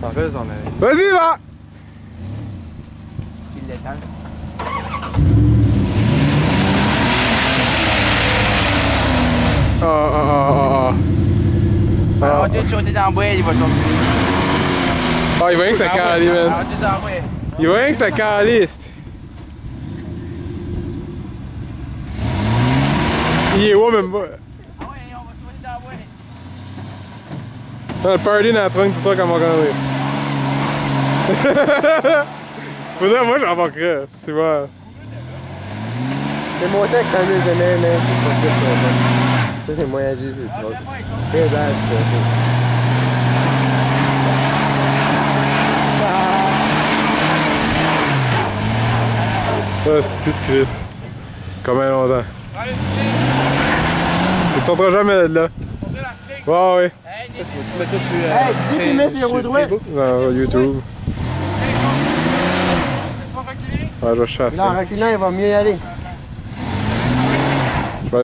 En fait, on est... Vas-y, va! Il l'étale. On va sauter dans le bois, il va sauter. Ah, il va rien que ça calisse, man. On va sauter dans le bois. Il va rien que ça calisse. Il est où, même pas? Ah ouais, on va sauter dans le bois. Le party dans la trunk, c'est toi qui m'en connais. Faudrait, moi j'embarquerais, c'est vrai. C'est mon texte, ça me donnait, mais c'est pas ça. Ça, c'est moyen de dire, c'est trop. Très bad, ça. Ah, c'est petite Chris. Combien longtemps? Ils sortiront jamais de là. Ouais, ouais. Hey, Tu mets ça sur. Hey, dis qu'il met sur les roues droites. Non, YouTube. Ouais, je chasse. Là, en reculant, il va mieux y aller.